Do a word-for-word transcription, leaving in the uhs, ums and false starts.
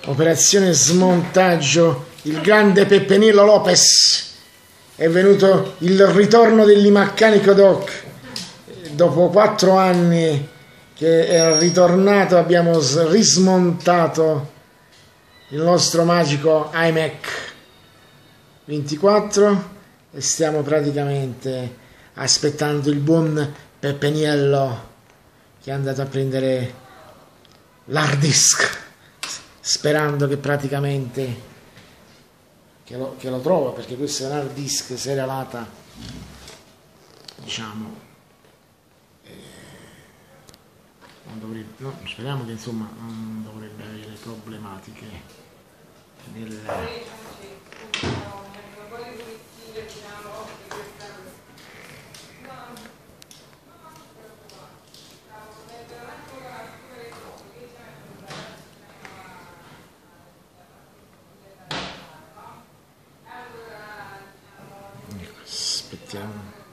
operazione smontaggio, il grande Peppenillo Lopez, è venuto il ritorno dell'imaccanico Doc, dopo quattro anni che è ritornato abbiamo rismontato il nostro magico iMac ventiquattro e stiamo praticamente aspettando il buon Peppeniello che è andato a prendere l'hard disk, sperando che praticamente che lo, che lo trova, perché questo è un hard disk serialata, diciamo, eh, non dovrebbe, no, speriamo che insomma non dovrebbe avere problematiche nel... Aspettiamo.